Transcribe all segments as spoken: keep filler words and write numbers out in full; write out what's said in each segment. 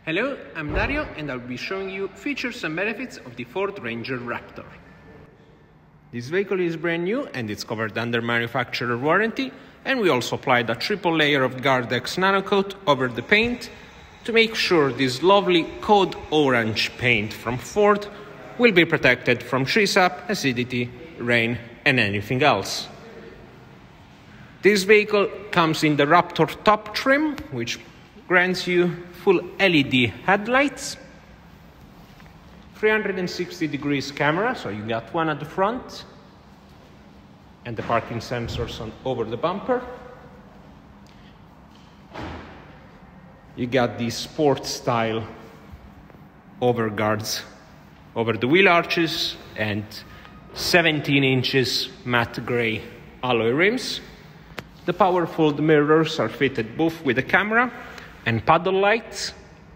Hello, I'm Dario and I'll be showing you features and benefits of the Ford Ranger Raptor. This vehicle is brand new and it's covered under manufacturer warranty, and we also applied a triple layer of Guardex Nano Coat over the paint to make sure this lovely Code Orange paint from Ford will be protected from tree sap, acidity, rain and anything else. This vehicle comes in the Raptor top trim, which grants you full L E D headlights, three hundred sixty degrees camera, so you got one at the front, and the parking sensors on over the bumper. You got the sport style overguards over the wheel arches and seventeen inches matte gray alloy rims. The powerful mirrors are fitted both with a camera and paddle lights.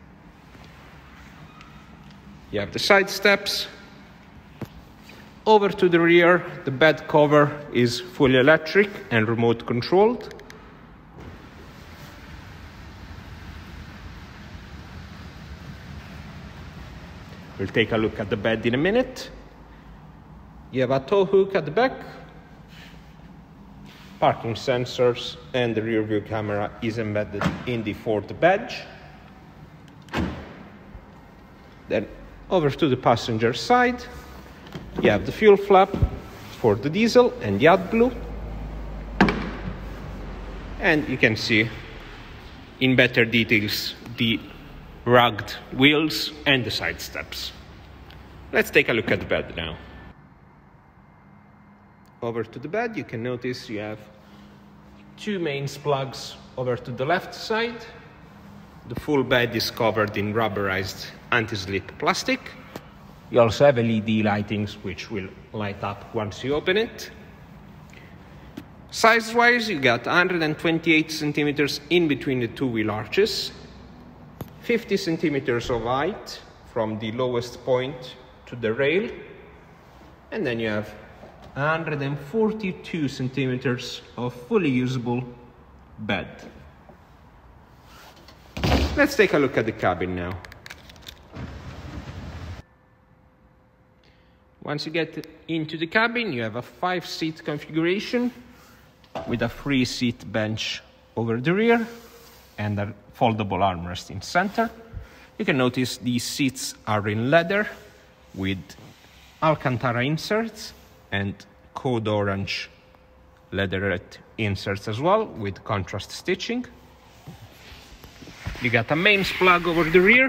You have the side steps. Over to the rear, the bed cover is fully electric and remote controlled. We'll take a look at the bed in a minute. You have a tow hook at the back. Parking sensors and the rear view camera is embedded in the Ford badge. Then over to the passenger side, you have the fuel flap for the diesel and the AdBlue. And you can see in better details the rugged wheels and the side steps. Let's take a look at the bed now. Over to the bed, you can notice you have two mains plugs over to the left side. The full bed is covered in rubberized anti-slip plastic. You also have L E D lightings which will light up once you open it. Size-wise, you got one hundred twenty-eight centimeters in between the two wheel arches, fifty centimeters of height from the lowest point to the rail, and then you have one hundred forty-two centimeters of fully usable bed. Let's take a look at the cabin now. Once you get into the cabin, you have a five-seat configuration with a three-seat bench over the rear and a foldable armrest in center. You can notice these seats are in leather with Alcantara inserts and Code Orange leatherette inserts as well with contrast stitching. You got a mains plug over the rear,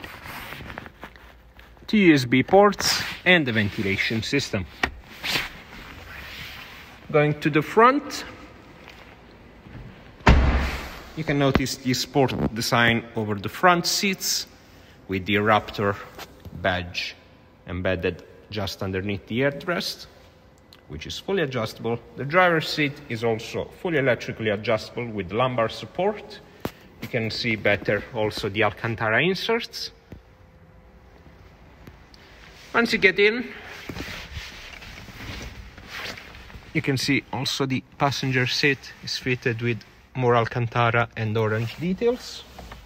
two U S B ports and a ventilation system. Going to the front, you can notice the sport design over the front seats with the Raptor badge embedded just underneath the headrest, which is fully adjustable. The driver's seat is also fully electrically adjustable with lumbar support. You can see better also the Alcantara inserts. Once you get in, you can see also the passenger seat is fitted with more Alcantara and orange details.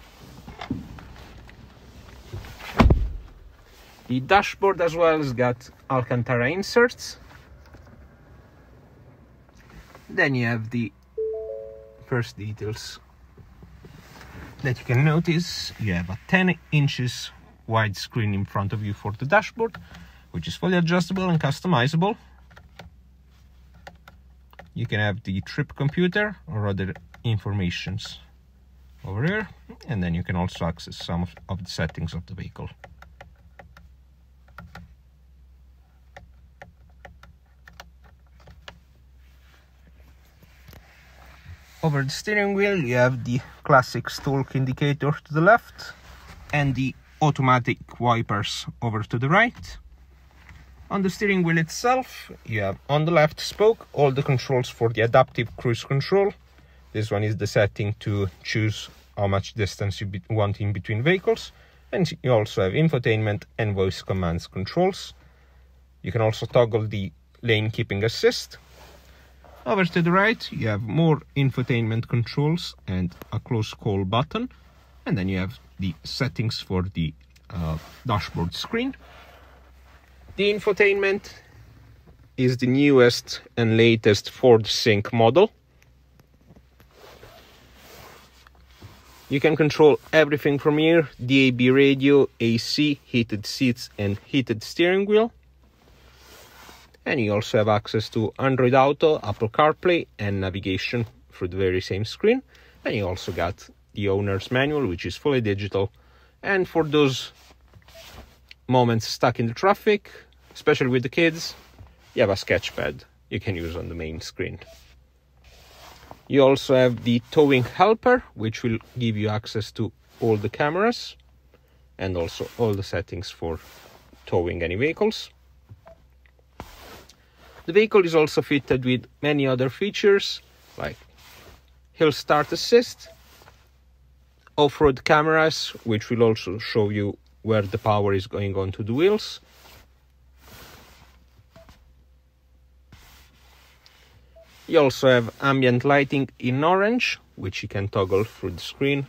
The dashboard as well has got Alcantara inserts. Then you have the first details that you can notice. You have a ten inches wide screen in front of you for the dashboard, which is fully adjustable and customizable. You can have the trip computer or other informations over here, and then you can also access some of, of the settings of the vehicle. Over the steering wheel, you have the classic stalk indicator to the left and the automatic wipers over to the right. On the steering wheel itself, you have on the left spoke all the controls for the adaptive cruise control. This one is the setting to choose how much distance you want in between vehicles. And you also have infotainment and voice commands controls. You can also toggle the lane keeping assist. Over to the right, you have more infotainment controls and a close call button. And then you have the settings for the uh, dashboard screen. The infotainment is the newest and latest Ford Sync model. You can control everything from here: D A B radio, A C, heated seats and heated steering wheel. And you also have access to Android Auto, Apple CarPlay and navigation through the very same screen. And you also got the owner's manual, which is fully digital. And for those moments stuck in the traffic, especially with the kids, you have a sketch pad you can use on the main screen. You also have the towing helper, which will give you access to all the cameras and also all the settings for towing any vehicles. The vehicle is also fitted with many other features like hill start assist, off-road cameras, which will also show you where the power is going on to the wheels. You also have ambient lighting in orange, which you can toggle through the screen.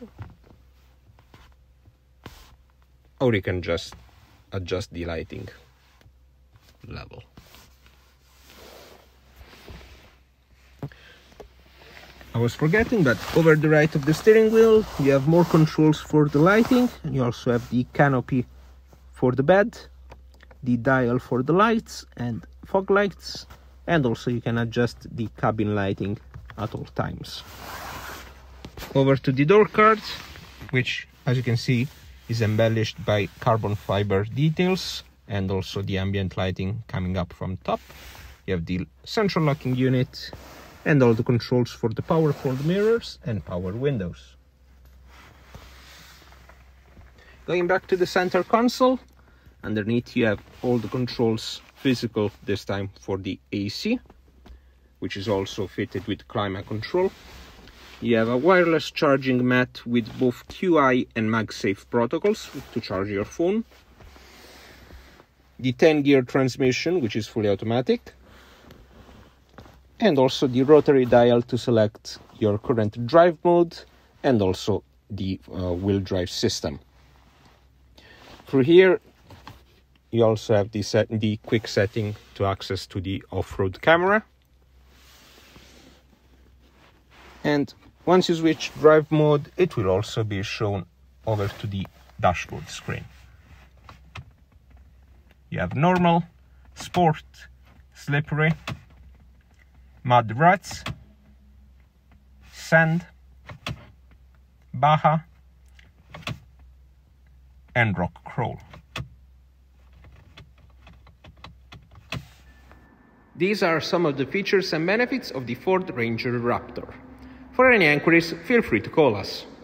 Or you can just adjust the lighting level. I was forgetting, but over the right of the steering wheel you have more controls for the lighting, and you also have the canopy for the bed, the dial for the lights and fog lights, and also you can adjust the cabin lighting at all times. Over to the door card, which, as you can see, is embellished by carbon fiber details and also the ambient lighting coming up from top. You have the central locking unit and all the controls for the power fold mirrors and power windows. Going back to the center console, underneath you have all the controls physical, this time for the A C, which is also fitted with climate control. You have a wireless charging mat with both Q I and MagSafe protocols to charge your phone. The ten gear transmission, which is fully automatic. And also the rotary dial to select your current drive mode and also the uh, wheel drive system. Through here you also have the, set, the quick setting to access to the off-road camera. And once you switch drive mode, it will also be shown over to the dashboard screen. You have normal, sport, slippery, mud ruts, sand, Baja, and rock crawl. These are some of the features and benefits of the Ford Ranger Raptor. For any inquiries, feel free to call us.